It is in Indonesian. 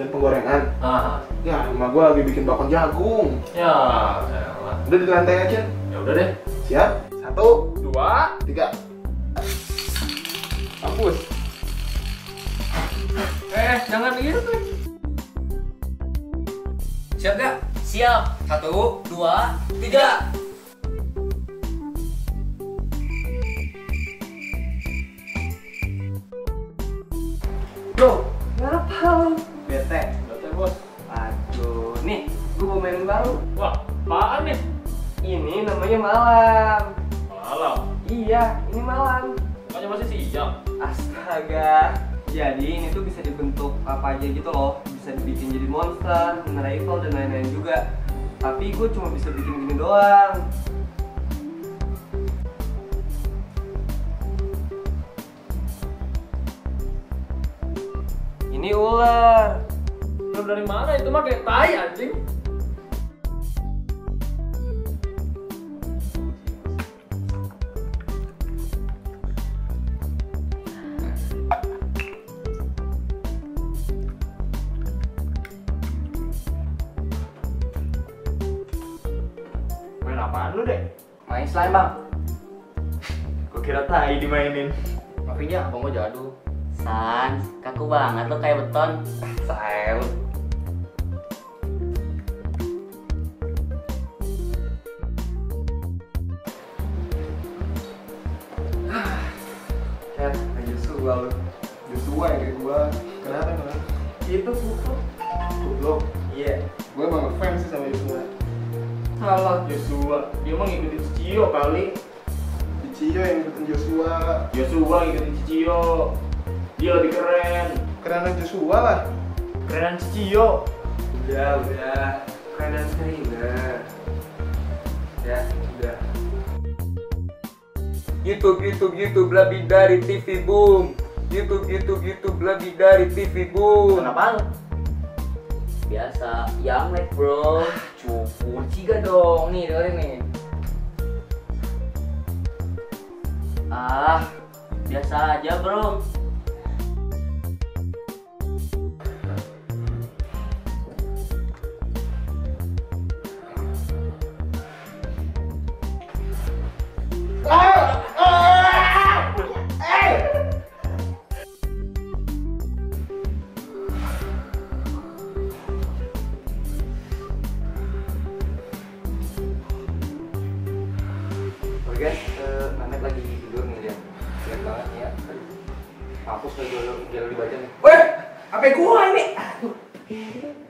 dan penggorengan. Ya, emak gue lagi bikin bakwan jagung. Ya, Udah di lantai aja. ya udah deh. Siap? 1, 2, 3. Hapus. Jangan gitu. Siap gak? Siap. 1, 2, 3. Bro, kenapa lu? Bete? Bete bos. Aduh, nih, gue mau main baru. Wah, apaan nih? Ini namanya malam. Malam. Iya, ini malam. Bukannya masih siang. Astaga. Jadi ini tuh bisa dibentuk apa aja gitu loh. Bisa dibikin jadi monster, menara Eiffel dan lain-lain juga. Tapi gue cuma bisa bikin gini doang. Ini ular. Belum dari mana itu mah kayak tai anjing. Main apaan lu deh? Main slime bang. Gua kira tai dimainin. Maafnya abang gua jadul. Sans, kaku banget lo kayak beton. Sayang. Joshua lu. Joshua yang kayak gue. Kenapa? Itu buku. Goblok. Iya. Gue emang ngefans sih sama Joshua. Salah. Joshua, dia mah ngikutin Cicio kali. Cicio yang ngikutin Joshua. Joshua ngikutin Cicio. Dia lebih keren. Kerenan Joshua lah. Kerenan Cicio. Udah. Kerenan Karina. Ya, udah. YouTube lebih dari TV Boom. YouTube lebih dari TV Boom. Kenapa lo? Biasa, yang like bro. Cukup ciga dong, nih dengerin nih. Biasa aja bro. Oke, Namet lagi tidur nih dia. Lihat banget ya. Hapus lagi dulu dibaca nih. Weh, apa gua ini? Aduh.